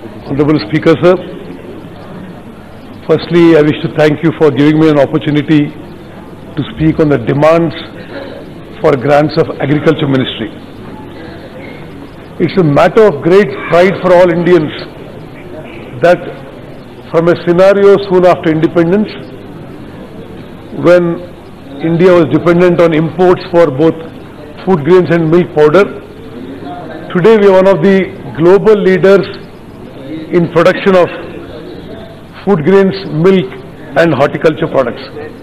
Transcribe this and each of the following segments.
Honorable Speaker, sir. Firstly, I wish to thank you for giving me an opportunity to speak on the demands for grants of Agriculture Ministry. It's a matter of great pride for all Indians that from a scenario soon after independence, when India was dependent on imports for both food grains and milk powder, today we are one of the global leaders in production of food grains, milk and horticulture products.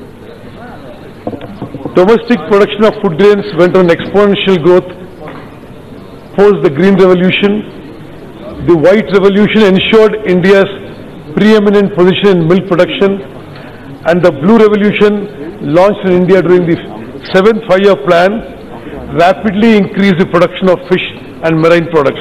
Domestic production of food grains went on exponential growth post the Green Revolution. The White Revolution ensured India's preeminent position in milk production, and the Blue Revolution launched in India during the 7th five-year plan rapidly increased the production of fish and marine products.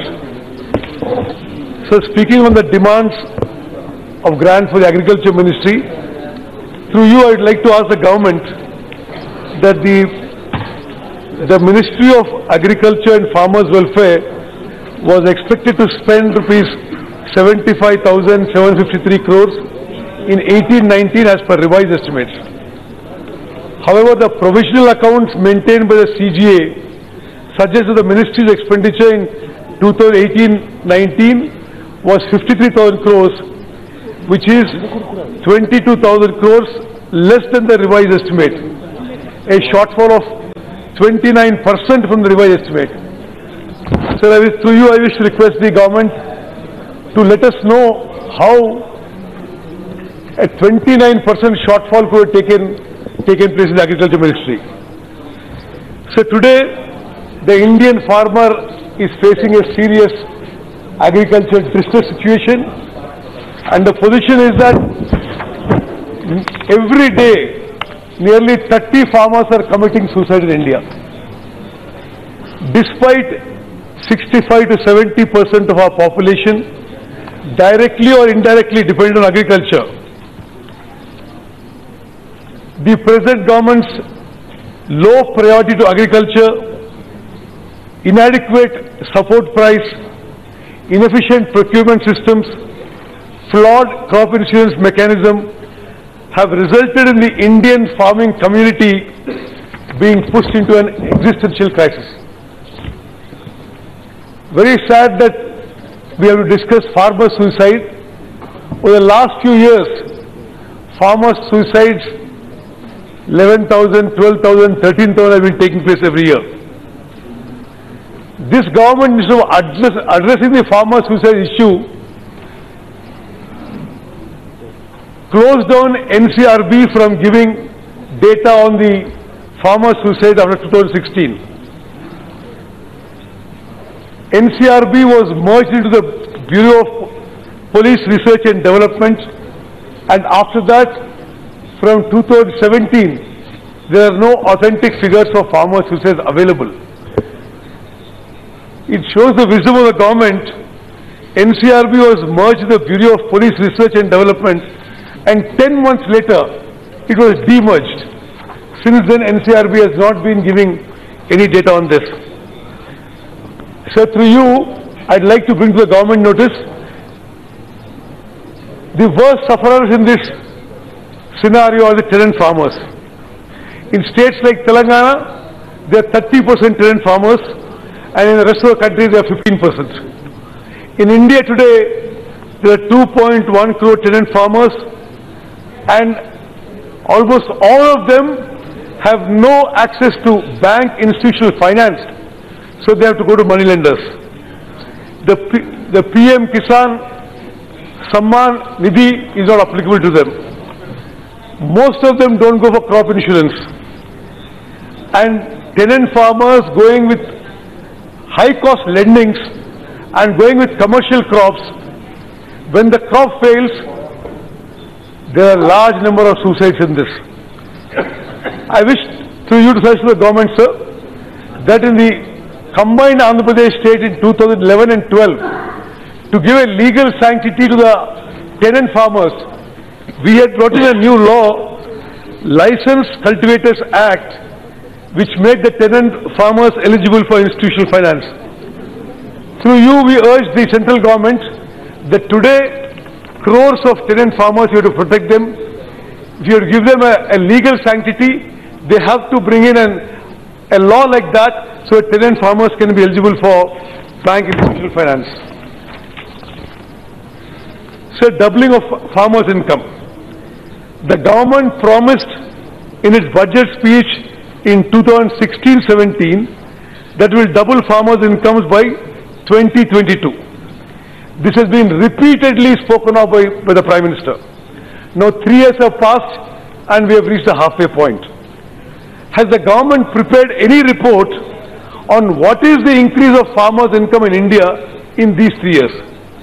So speaking on the demands of grant for the Agriculture Ministry, through you I would like to ask the government that the Ministry of Agriculture and Farmers Welfare was expected to spend rupees 75,753 crores in 18-19 as per revised estimates. However, the provisional accounts maintained by the CGA suggest that the ministry's expenditure in 2018-19 was 53,000 crores, which is 22,000 crores less than the revised estimate, a shortfall of 29% from the revised estimate. So through you I wish to request the government to let us know how a 29% shortfall could have taken place in the Agriculture Ministry. So today the Indian farmer is facing a serious agricultural distress situation, and the position is that every day nearly 30 farmers are committing suicide in India. Despite 65 to 70% of our population directly or indirectly depend on agriculture, the present government's low priority to agriculture, inadequate support price, inefficient procurement systems, flawed crop insurance mechanism have resulted in the Indian farming community being pushed into an existential crisis. Very sad that we have to discuss farmer suicide. Over the last few years, farmer suicides 11,000, 12,000, 13,000 have been taking place every year. This government, instead of addressing the farmer suicide issue, closed down NCRB from giving data on the farmer suicide after 2016. NCRB was merged into the Bureau of Police Research and Development, and after that, from 2017, there are no authentic figures for farmer suicides available. It shows the wisdom of the government. NCRB was merged with the Bureau of Police Research and Development, and 10 months later, it was demerged. Since then, NCRB has not been giving any data on this. So through you, I'd like to bring to the government notice the worst sufferers in this scenario are the tenant farmers. In states like Telangana, there are 30% tenant farmers, and in the rest of the country there are 15%. In India today, there are 2.1 crore tenant farmers, and almost all of them have no access to bank institutional finance, so they have to go to money lenders. The PM Kisan Samman Nidhi is not applicable to them. Most of them don't go for crop insurance, and tenant farmers going with high cost lendings and going with commercial crops, when the crop fails, there are a large number of suicides in this. I wish through you to suggest to the government, sir, that in the combined Andhra Pradesh state in 2011 and 12, to give a legal sanctity to the tenant farmers, we had brought in a new law, Licensed Cultivators Act, which made the tenant farmers eligible for institutional finance. Through you, we urge the central government that today crores of tenant farmers, you have to protect them. If you give them a legal sanctity, they have to bring in a law like that so that tenant farmers can be eligible for bank institutional finance. So doubling of farmers' income. The government promised in its budget speech in 2016-17 that will double farmers' incomes by 2022. This has been repeatedly spoken of by the Prime Minister. Now 3 years have passed and we have reached a halfway point. Has the government prepared any report on what is the increase of farmers' income in India in these 3 years?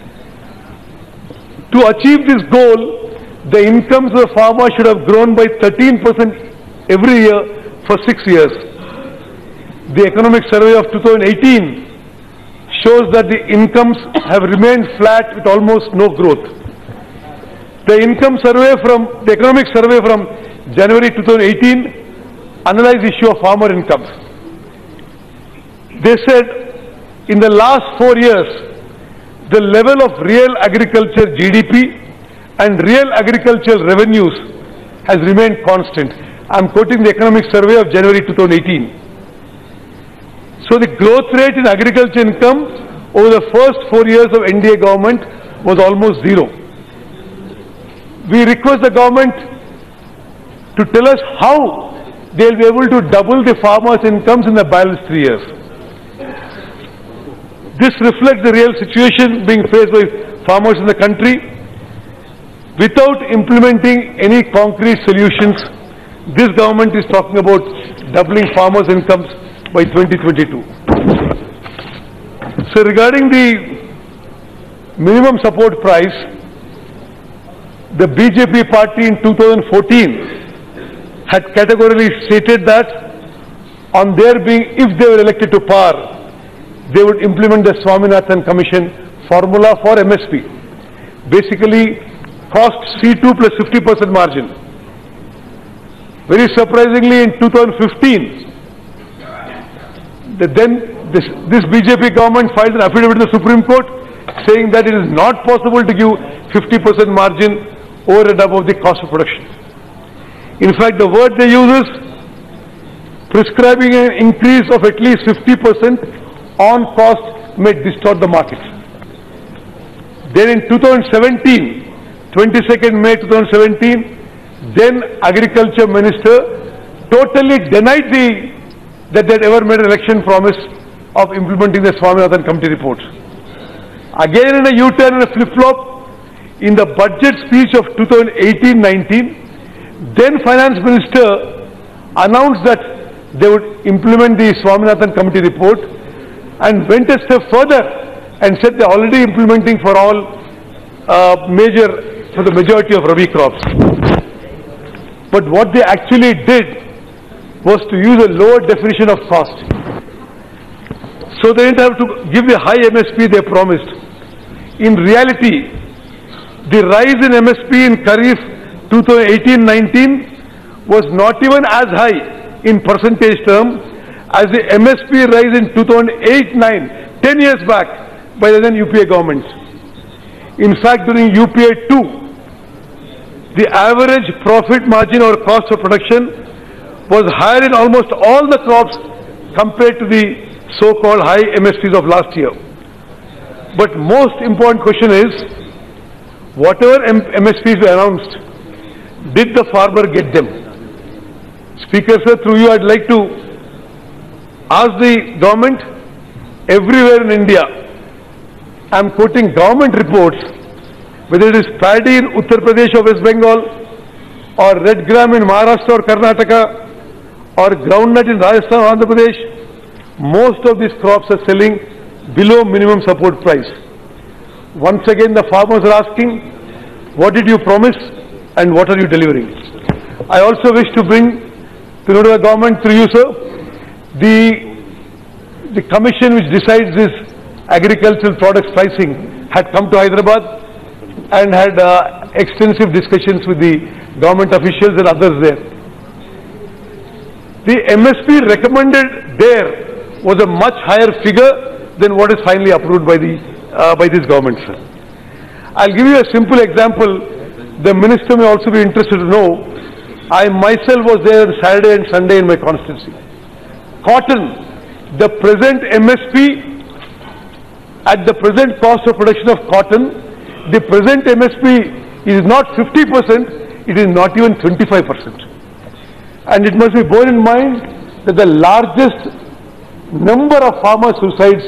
To achieve this goal, the incomes of the farmers should have grown by 13% every year for 6 years. The Economic Survey of 2018 shows that the incomes have remained flat with almost no growth. The Economic Survey from January 2018 analyzed the issue of farmer incomes. They said in the last 4 years, the level of real agriculture GDP and real agricultural revenues has remained constant. I am quoting the Economic Survey of January 2018. So the growth rate in agriculture income over the first 4 years of NDA government was almost zero. We request the government to tell us how they will be able to double the farmers' incomes in the balance 3 years. This reflects the real situation being faced by farmers in the country. Without implementing any concrete solutions, this government is talking about doubling farmers' incomes by 2022. So regarding the minimum support price, the BJP party in 2014 had categorically stated that on their being, if they were elected to power, they would implement the Swaminathan Commission formula for MSP. Basically, cost C2 plus 50% margin. Very surprisingly, in 2015, this BJP government filed an affidavit to the Supreme Court saying that it is not possible to give 50% margin over and above the cost of production. In fact, the word they use is prescribing an increase of at least 50% on cost may distort the market. Then in 2017, 22nd May 2017, then Agriculture Minister totally denied that they had ever made an election promise of implementing the Swaminathan Committee report. Again in a U-turn and a flip-flop, in the budget speech of 2018-19, then Finance Minister announced that they would implement the Swaminathan Committee report and went a step further and said they are already implementing for all for the majority of Rabi crops. But what they actually did was to use a lower definition of cost. So they didn't have to give the high MSP they promised. In reality, the rise in MSP in Kharif 2018-19 was not even as high in percentage term as the MSP rise in 2008-9, 10 years back by the then UPA government. In fact, during UPA 2, the average profit margin or cost of production was higher in almost all the crops compared to the so-called high MSPs of last year. But most important question is, whatever MSPs were announced, did the farmer get them? Speaker sir, through you I'd like to ask the government, everywhere in India, I'm quoting government reports, whether it is paddy in Uttar Pradesh or West Bengal, or red gram in Maharashtra or Karnataka, or groundnut in Rajasthan or Andhra Pradesh, most of these crops are selling below minimum support price. Once again, the farmers are asking, what did you promise and what are you delivering? I also wish to bring to know to the government through you, sir, the commission which decides this agricultural products pricing had come to Hyderabad and had extensive discussions with the government officials and others there. The MSP recommended there was a much higher figure than what is finally approved by this government, sir. I'll give you a simple example. The minister may also be interested to know. I myself was there on Saturday and Sunday in my constituency. Cotton, the present MSP, at the present cost of production of cotton, the present MSP is not 50%, it is not even 25%. And it must be borne in mind that the largest number of farmer suicides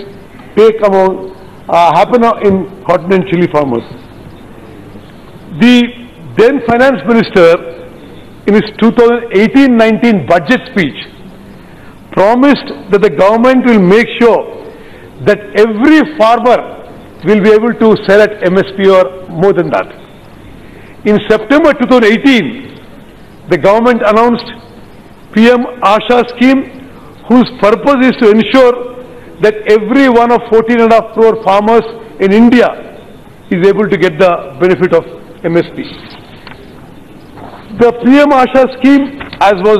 happen in cotton and chili farmers. The then finance minister, in his 2018-19 budget speech, promised that the government will make sure that every farmer will be able to sell at MSP or more than that. In September 2018, the government announced PM Asha scheme, whose purpose is to ensure that every one of 14.5 crore farmers in India is able to get the benefit of MSP. The PM Asha scheme, as was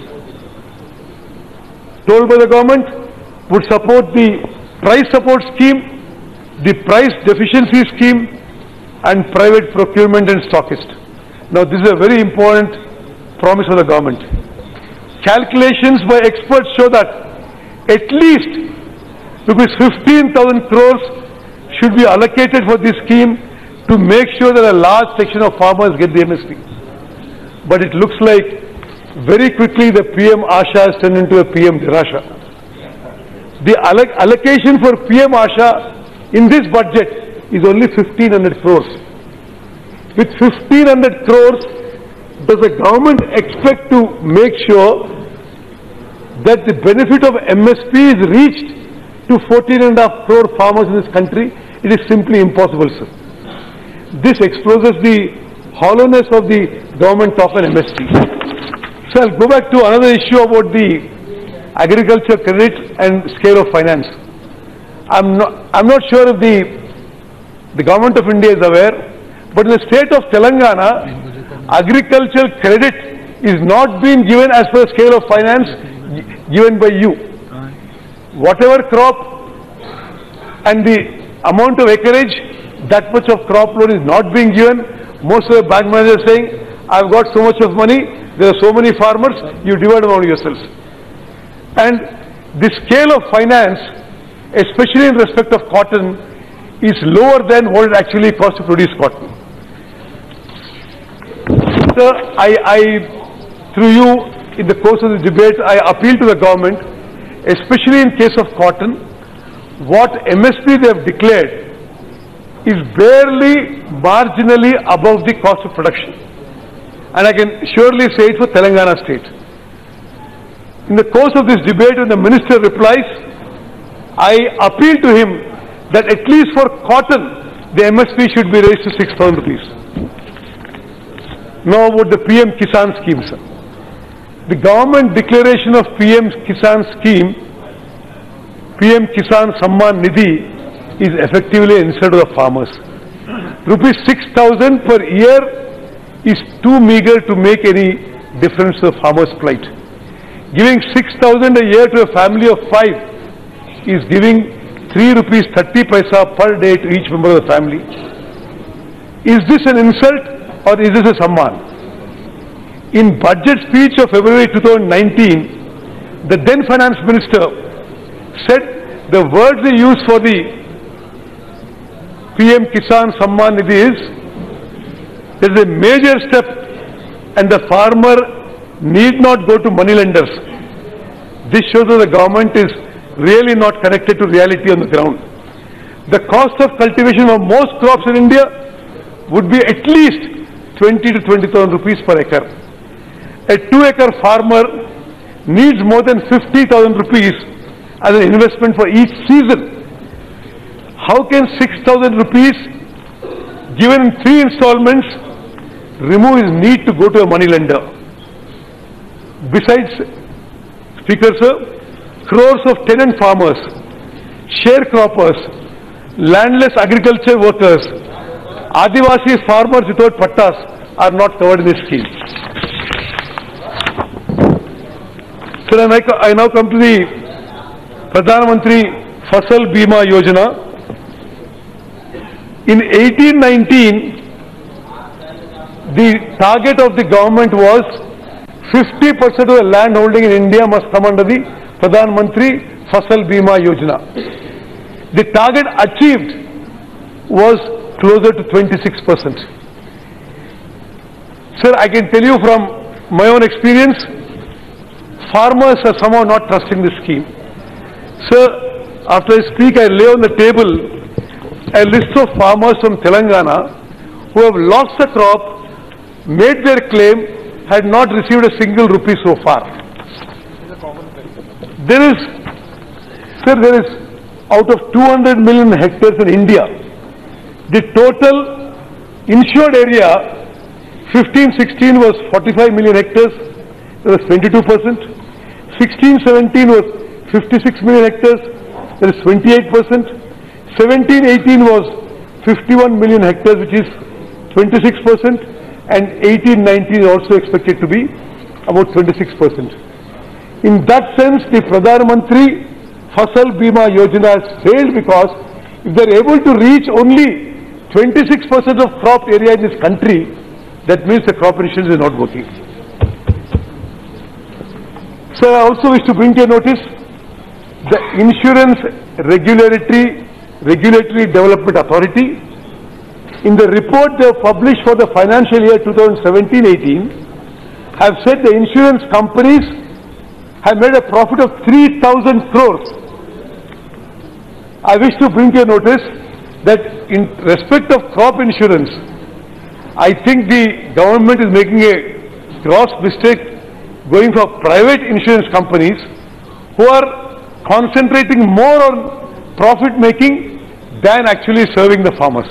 told by the government, would support the price support scheme, the price deficiency scheme, and private procurement and stockist. Now, this is a very important promise of the government. Calculations by experts show that at least rupees 15,000 crores should be allocated for this scheme to make sure that a large section of farmers get the MSP. But it looks like very quickly the PM Asha has turned into a PM Nirasha. The allocation for PM Asha in this budget is only 1,500 crores. With 1,500 crores, does the government expect to make sure that the benefit of MSP is reached to 14.5 crore farmers in this country? It is simply impossible, sir. This exposes the hollowness of the government talk on MSP. So I'll go back to another issue about the agriculture credit and scale of finance. I'm not sure if the government of India is aware, but in the state of Telangana, agricultural credit is not being given as per the scale of finance given by you. Whatever crop and the amount of acreage, that much of crop loan is not being given. Most of the bank managers are saying, I've got so much of money, there are so many farmers, you divide among yourselves. And the scale of finance, especially in respect of cotton, is lower than what it actually costs to produce cotton. Sir, through you, in the course of the debate, I appeal to the government, especially in case of cotton, what MSP they have declared is barely marginally above the cost of production. And I can surely say it for Telangana state. In the course of this debate, when the minister replies, I appeal to him that at least for cotton, the MSP should be raised to 6,000 rupees. Now about the PM Kisan scheme, sir. The government declaration of PM Kisan scheme, PM Kisan Samman Nidhi, is effectively an insult to the farmers. Rupees 6,000 per year is too meager to make any difference to the farmer's plight. Giving 6,000 a year to a family of 5 is giving 3 rupees 30 paisa per day to each member of the family. Is this an insult or is this a samman? In budget speech of February 2019, the then finance minister said the words they used for the PM Kisan Samman Nidhi is, there is a major step and the farmer need not go to moneylenders. This shows that the government is really not connected to reality on the ground. The cost of cultivation of most crops in India would be at least 20 to 20,000 rupees per acre. A 2-acre farmer needs more than 50,000 rupees as an investment for each season. How can 6,000 rupees given in 3 installments remove his need to go to a moneylender? Besides, Speaker sir, crores of tenant farmers, sharecroppers, landless agriculture workers, Adivasi farmers without pattas are not covered in this scheme. Sir, I now come to the Pradhan Mantri Fasal Bima Yojana. In 1819, the target of the government was 50% of the land holding in India must come under the Pradhan Mantri Fasal Bima Yojana. The target achieved was closer to 26%. Sir, I can tell you from my own experience, farmers are somehow not trusting this scheme. Sir, after I speak, I lay on the table a list of farmers from Telangana who have lost the crop, made their claim, had not received a single rupee so far. There is, sir, out of 200 million hectares in India, the total insured area 15-16 was 45 million hectares, that was 22%. 16-17 was 56 million hectares, that is 28%. 17-18 was 51 million hectares, which is 26%. And 18-19 is also expected to be about 26%. In that sense, the Pradhan Mantri Fasal Bima Yojana has failed because if they are able to reach only 26% of crop area in this country, that means the crop insurance is not working. So I also wish to bring to your notice the Insurance Regulatory Development Authority. In the report they have published for the financial year 2017-18, have said the insurance companies have made a profit of 3,000 crores. I wish to bring to your notice that in respect of crop insurance, I think the government is making a gross mistake going for private insurance companies who are concentrating more on profit making than actually serving the farmers.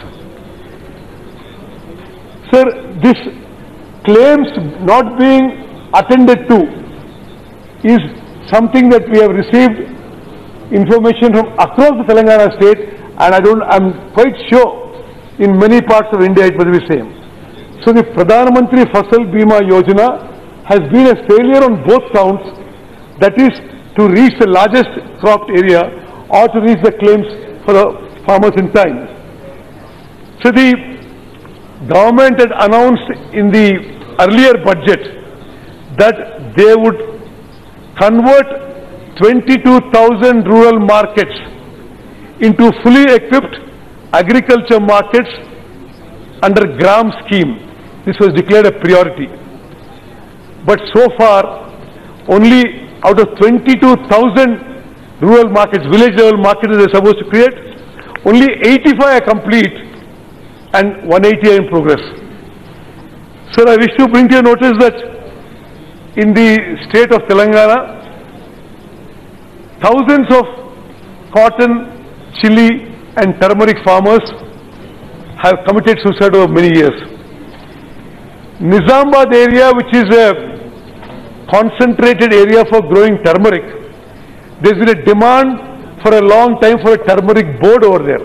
Sir, this claims not being attended to is something that we have received information from across the Telangana state, and I'm quite sure in many parts of India it will be the same. So the Pradhan Mantri Fasal Bima Yojana has been a failure on both counts, that is to reach the largest cropped area or to reach the claims for the farmers in time. So the government had announced in the earlier budget that they would convert 22,000 rural markets into fully equipped agriculture markets under GRAM scheme. This was declared a priority. But so far, only out of 22,000 rural markets, village level markets they are supposed to create, only 85 are complete and 180 are in progress. Sir, I wish to bring to your notice that in the state of Telangana, thousands of cotton, chili and turmeric farmers have committed suicide over many years. Nizamabad area, which is a concentrated area for growing turmeric, there has been a demand for a long time for a turmeric board over there.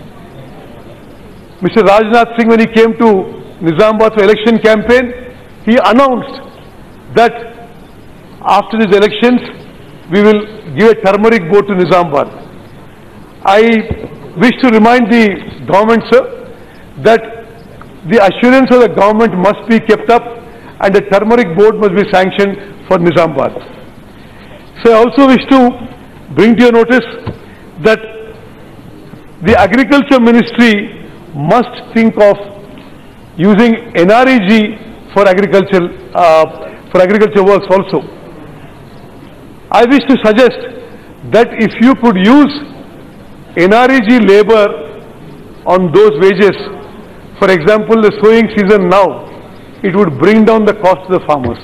Mr. Rajnath Singh, when he came to Nizamabad for election campaign, he announced that after these elections, we will give a turmeric board to Nizamabad. I wish to remind the government, sir, that the assurance of the government must be kept up and the turmeric board must be sanctioned for Nizamabad. So I also wish to bring to your notice that the Agriculture Ministry must think of using NREG for agriculture works also. I wish to suggest that if you could use NREG labor on those wages, for example, the sowing season now, it would bring down the cost to the farmers.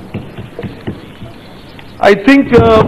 I think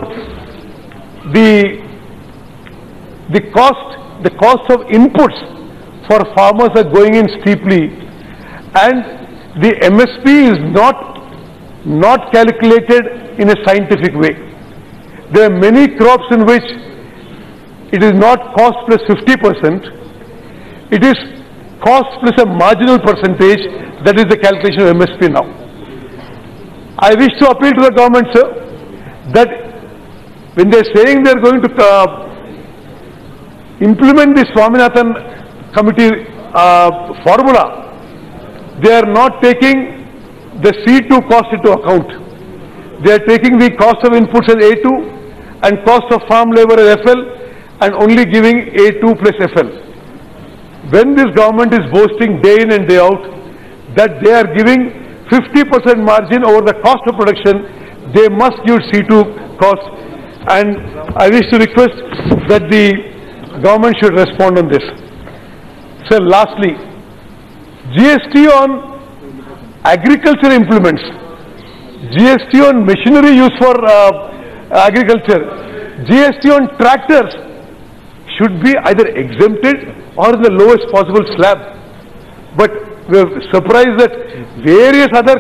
the cost of inputs for farmers are going in steeply, and the MSP is not calculated in a scientific way. There are many crops in which it is not cost plus 50%, it is cost plus a marginal percentage. That is the calculation of MSP now. I wish to appeal to the government, sir, that when they are saying they are going to implement the Swaminathan committee formula, they are not taking the C2 cost into account. They are taking the cost of inputs as A2 and cost of farm labor as FL and only giving A2 plus FL. When this government is boasting day in and day out that they are giving 50% margin over the cost of production, they must give C2 cost, and I wish to request that the government should respond on this. Sir, lastly, GST on agriculture implements, GST on machinery used for agriculture, GST on tractors should be either exempted or in the lowest possible slab. But we are surprised that various other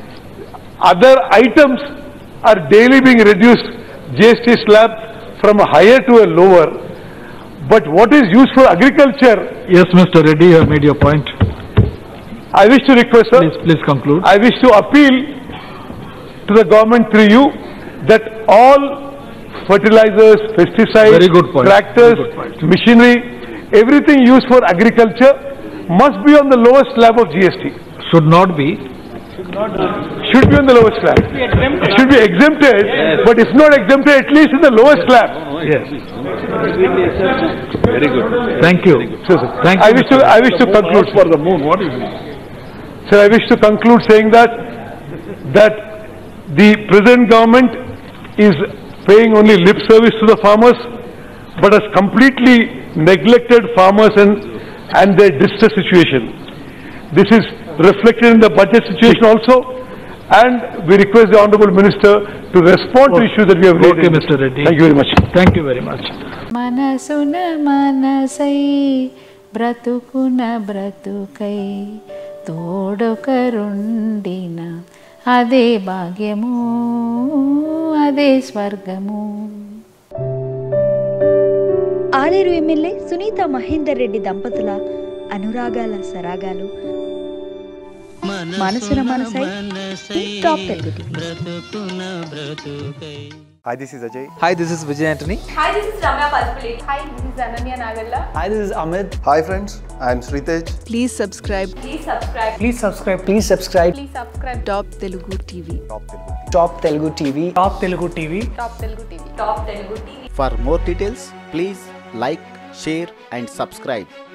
items are daily being reduced GST slab from a higher to a lower. But what is used for agriculture? Yes, Mr. Reddy, you have made your point. I wish to request, sir. Please conclude. I wish to appeal to the government through you that all fertilizers, pesticides, Very good point. tractors, Very good point. machinery, everything used for agriculture must be on the lowest slab of GST. Should not be. Should be on the lowest slab. Should be exempted, but if not exempted, at least in the lowest slab. Yes. Very good. Thank you. Sir, sir. Thank you. I wish to conclude for the moon. What is it? Sir, I wish to conclude saying that the present government is paying only lip service to the farmers, but has completely neglected farmers and their distress situation. This is reflected in the budget situation also, and we request the Honorable Minister to respond to issues that we have raised. Okay, Mr. Reddy. Thank you very much. Thank you very much. Manasuna manasai bratukuna bratukai todokarundina ade bhagyamu ade swargamu. Aleru MLA Sunitha Mahender Reddy దంపతుల అనురాగాల సరాగాలు మనసున మనసై top Telugu TV. Hi, this is Ajay. Hi, this is Vijay Antony. Hi, this is Ramya Palpulate. Hi, this is Ananya Nagalla. Hi, this is Amit. Hi friends, I am Sritej. Please subscribe Please subscribe. Please subscribe. Please subscribe. Please subscribe. Top Telugu TV. Top Telugu TV. Top Telugu TV. Top Telugu TV. Top Telugu TV. For more details, please like, share and subscribe.